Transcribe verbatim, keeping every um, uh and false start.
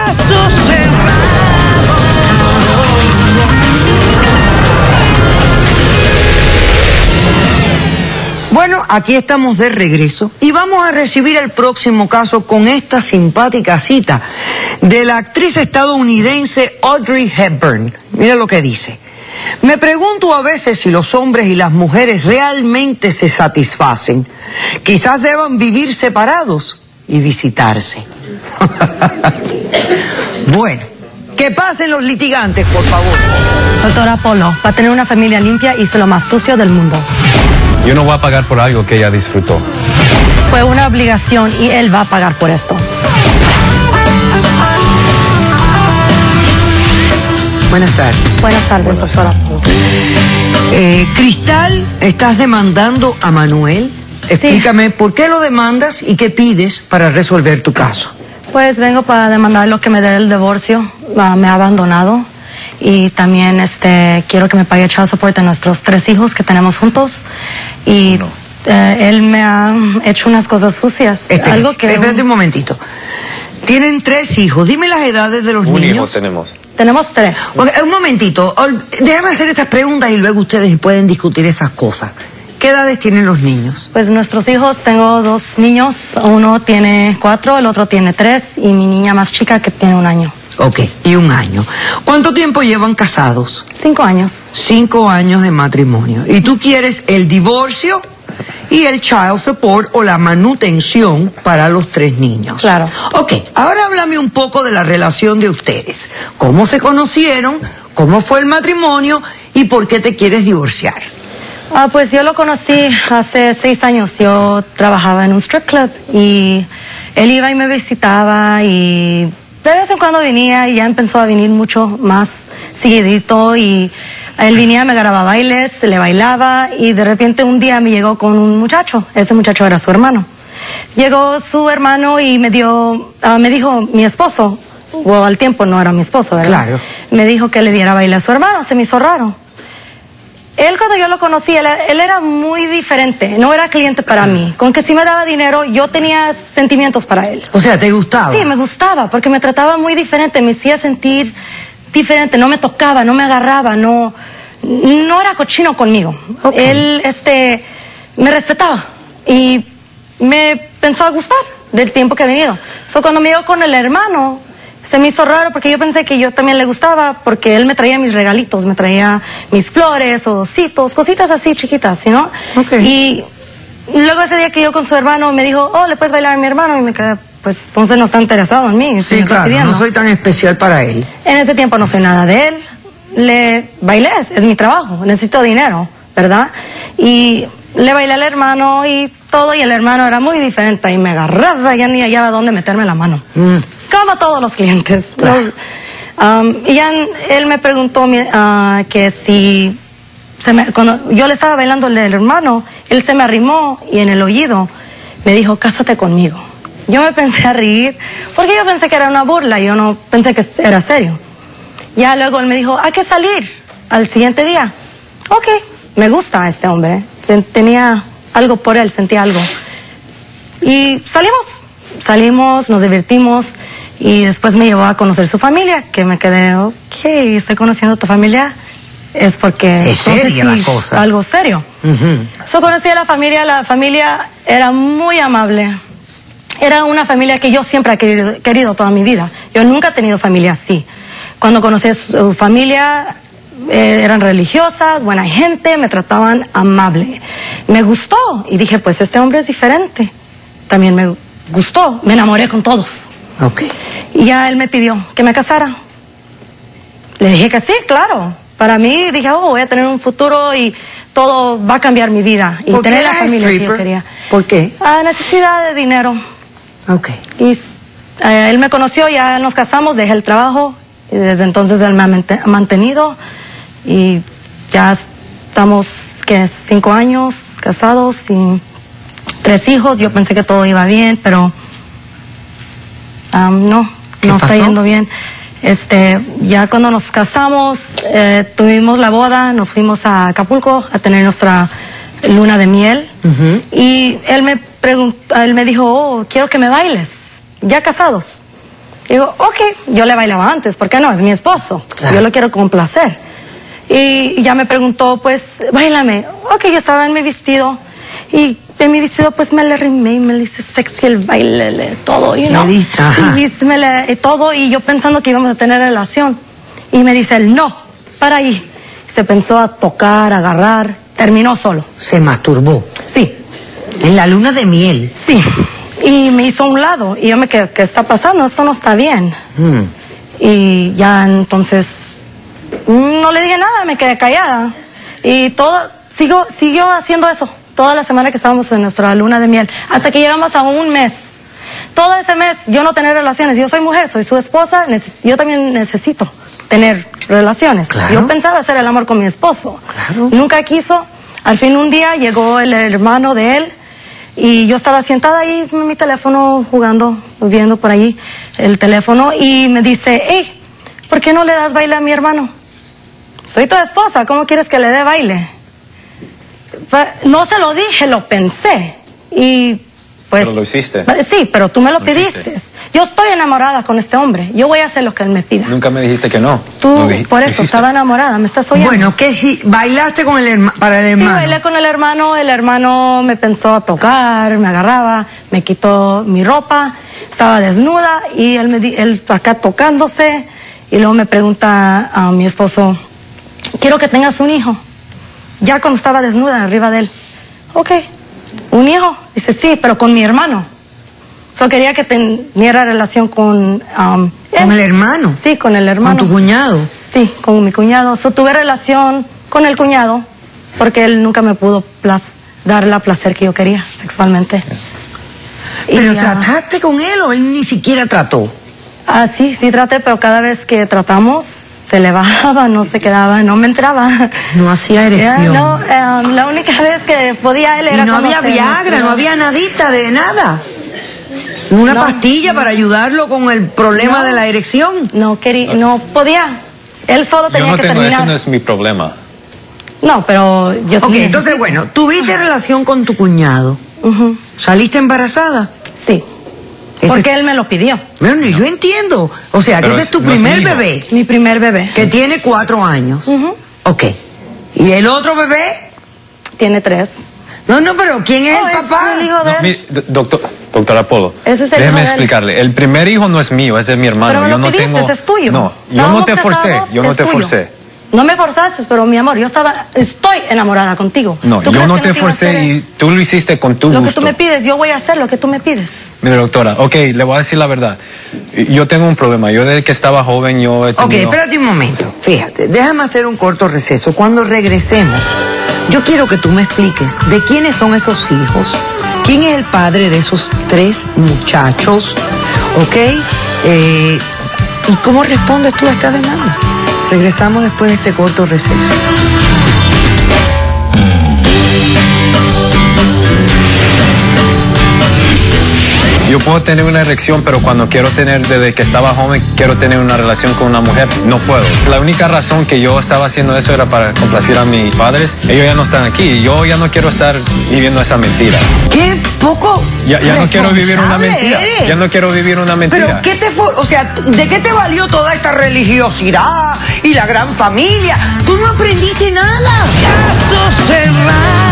caso cerrado. Bueno, aquí estamos de regreso y vamos a recibir el próximo caso con esta simpática cita de la actriz estadounidense Audrey Hepburn. Mira lo que dice. Me pregunto a veces si los hombres y las mujeres realmente se satisfacen. Quizás deban vivir separados y visitarse. Bueno, que pasen los litigantes, por favor. Doctora Polo, va a tener una familia limpia y ser lo más sucio del mundo. Yo no voy a pagar por algo que ella disfrutó. Fue una obligación y él va a pagar por esto. Buenas tardes. Buenas tardes, doctora. Eh, Cristal, estás demandando a Manuel. Explícame sí. por qué lo demandas y qué pides para resolver tu caso. Pues vengo para demandar lo que me dé el divorcio. Uh, me ha abandonado. Y también este quiero que me pague child support a nuestros tres hijos que tenemos juntos. Y no. eh, él me ha hecho unas cosas sucias. Espérate, algo que espérate un momentito. Tienen tres hijos. Dime las edades de los un niños. Un hijo tenemos. Tenemos tres. Okay, un momentito. Déjame hacer estas preguntas y luego ustedes pueden discutir esas cosas. ¿Qué edades tienen los niños? Pues nuestros hijos, tengo dos niños. Uno tiene cuatro, el otro tiene tres. Y mi niña más chica que tiene un año. Ok, y un año. ¿Cuánto tiempo llevan casados? Cinco años. Cinco años de matrimonio. ¿Y tú quieres el divorcio y el child support o la manutención para los tres niños? Claro. Ok, ahora háblame un poco de la relación de ustedes. ¿Cómo se conocieron? ¿Cómo fue el matrimonio? ¿Y por qué te quieres divorciar? Ah, pues yo lo conocí hace seis años. Yo trabajaba en un strip club y él iba y me visitaba y de vez en cuando venía y ya empezó a venir mucho más seguidito y él venía, me grababa bailes, le bailaba y de repente un día me llegó con un muchacho. Ese muchacho era su hermano. Llegó su hermano y me dio, uh, me dijo mi esposo, o al tiempo no era mi esposo, ¿verdad? Claro. Me dijo que le diera baile a su hermano, se me hizo raro. Él cuando yo lo conocí, él, él era muy diferente, no era cliente para mí. Con que si me daba dinero, yo tenía sentimientos para él. O sea, ¿te gustaba? Sí, me gustaba, porque me trataba muy diferente, me hacía sentir diferente, no me tocaba, no me agarraba, no, no era cochino conmigo. Okay. Él, este, me respetaba y me pensó a gustar del tiempo que ha venido. So, cuando me llegó con el hermano, se me hizo raro porque yo pensé que yo también le gustaba porque él me traía mis regalitos, me traía mis flores, ositos, cositas así chiquitas, ¿sí, no? Okay. Y luego ese día que yo con su hermano me dijo, oh, ¿le puedes bailar a mi hermano? Y me quedé, pues entonces no está interesado en mí. Sí, claro, no soy tan especial para él. En ese tiempo no soy nada de él, le bailé, es, es mi trabajo, necesito dinero, ¿verdad? Y le bailé al hermano y todo, y el hermano era muy diferente y me agarraba, ya ni hallaba dónde meterme la mano. Mm. Como todos los clientes. Claro. Um, y ya él me preguntó uh, que si se me, cuando yo le estaba bailando el del hermano, él se me arrimó y en el oído me dijo, cásate conmigo. Yo me pensé a reír porque yo pensé que era una burla, yo no pensé que era serio. Ya luego él me dijo, hay que salir al siguiente día. Ok, me gusta este hombre, tenía algo por él, sentía algo. Y salimos, salimos, nos divertimos. Y después me llevó a conocer su familia, que me quedé, ok, estoy conociendo a tu familia, es porque... Es seria la cosa. Algo serio. Uh-huh. So, conocí a la familia, la familia era muy amable. Era una familia que yo siempre he querido, querido toda mi vida. Yo nunca he tenido familia así. Cuando conocí a su familia, eh, eran religiosas, buena gente, me trataban amable. Me gustó y dije, pues este hombre es diferente. También me gustó, me enamoré con todos. Ok. Y ya él me pidió que me casara. Le dije que sí, claro. Para mí, dije, oh, voy a tener un futuro y todo va a cambiar mi vida. Y tener la familia que yo quería. ¿Por qué? A necesidad de dinero. Ok. Y eh, él me conoció, ya nos casamos, dejé el trabajo. Y desde entonces él me ha mantenido. Y ya estamos, ¿qué? Cinco años casados y tres hijos. Yo pensé que todo iba bien, pero... Um, no, no está yendo bien. Este, ya cuando nos casamos, eh, tuvimos la boda, nos fuimos a Acapulco a tener nuestra luna de miel. Uh-huh. Y él me preguntó, él me dijo, oh, quiero que me bailes, ya casados. Digo, ok, yo le bailaba antes, ¿por qué no? Es mi esposo, Claro. yo lo quiero complacer. Y ya me preguntó, pues, báilame. Ok, yo estaba en mi vestido y en mi vestido pues me le rimé y me le hice sexy el baile, le- todo, y no. Le diste, ajá. Y me le, todo, y yo pensando que íbamos a tener relación. Y me dice él, no, para ahí. Se pensó a tocar, a agarrar, terminó solo. Se masturbó. Sí, En la luna de miel. sí. Y me hizo a un lado y yo me quedé, ¿qué está pasando? Esto no está bien. Mm. Y ya entonces no le dije nada, me quedé callada. Y todo, sigo, siguió haciendo eso, toda la semana que estábamos en nuestra luna de miel, hasta que llegamos a un mes. Todo ese mes yo no tenía relaciones, yo soy mujer, soy su esposa, neces- yo también necesito tener relaciones. Claro. Yo pensaba hacer el amor con mi esposo. Claro. Nunca quiso. Al fin un día llegó el hermano de él y yo estaba sentada ahí en mi teléfono jugando, viendo por ahí el teléfono y me dice, hey, ¿por qué no le das baile a mi hermano? Soy tu esposa, ¿cómo quieres que le dé baile? Pues, no se lo dije, lo pensé. Y pues... Pero lo hiciste. Sí, pero tú me lo, Lo pediste. hiciste. Yo estoy enamorada con este hombre. Yo voy a hacer lo que él me pida. Nunca me dijiste que no. Tú, No di- por eso, dijiste. estaba enamorada, me estás oyendo. Bueno, que si bailaste con el herma- para el Sí, hermano. bailé con el hermano, el hermano me pensó a tocar, me agarraba, me quitó mi ropa, estaba desnuda y él, me di- él acá tocándose y luego me pregunta a mi esposo, quiero que tengas un hijo. Ya cuando estaba desnuda arriba de él. Ok, ¿un hijo? Dice, sí, pero con mi hermano. Yo quería que tuviera relación con... um, Con él. el hermano. Sí, con el hermano. Con tu cuñado. Sí, con mi cuñado. So, tuve relación con el cuñado porque él nunca me pudo plas- dar la placer que yo quería sexualmente. Y, Pero ah, trataste con él o él ni siquiera trató. Ah, sí, sí traté, pero cada vez que tratamos se le bajaba, no se quedaba, no me entraba. No hacía erección. Ya, no, eh, la única vez que podía él Y era no cuando había se Viagra, menstruaba. no había nadita de nada. Una No, pastilla para ayudarlo con el problema No. de la erección. No quería, no podía. Él solo Yo tenía no que tengo, terminar. ese no es mi problema. No, pero yo Ok, tenía- entonces bueno, tuviste relación con tu cuñado. Ujú, ¿Saliste embarazada? sí, Ese- porque él me lo pidió. Bueno, yo entiendo. O sea, que Pero ese es tu no es primer mi hijo. bebé, Mi primer bebé. que tiene cuatro años. Ujú. Ok. ¿Y el otro bebé? Tiene tres. No, no, pero ¿quién es Oh, el es papá? el hijo de No, él. mi- d- doctor, doctor Apolo, Ese es el hijo déjeme de él. explicarle. El primer hijo no es mío, es de mi hermano. Pero me yo lo no pidiste, tengo. es tuyo. No, yo Estábamos no te forcé. casados, Yo no es te tuyo. forcé. No me forzaste, pero mi amor, yo estaba, estoy enamorada contigo. No, ¿Tú yo crees no que te te iba a forcé hacer y tú lo hiciste con tu Lo que gusto. tú me pides, yo voy a hacer lo que tú me pides. Mire, doctora, ok, le voy a decir la verdad. Yo tengo un problema. Yo desde que estaba joven, yo he Ok, tenido... espérate un momento. Fíjate, déjame hacer un corto receso. Cuando regresemos, yo quiero que tú me expliques de quiénes son esos hijos, quién es el padre de esos tres muchachos, ¿ok? Eh, ¿Y cómo respondes tú a esta demanda? Regresamos después de este corto receso. Yo puedo tener una erección, pero cuando quiero tener, desde que estaba joven, quiero tener una relación con una mujer, no puedo. La única razón que yo estaba haciendo eso era para complacir a mis padres. Ellos ya no están aquí y yo ya no quiero estar viviendo esa mentira. ¡Qué poco Ya, ya no quiero vivir una responsable mentira. eres! Ya no quiero vivir una mentira. Pero ¿qué te fue? O sea, ¿de qué te valió toda esta religiosidad y la gran familia? Tú no aprendiste nada. Caso cerrado.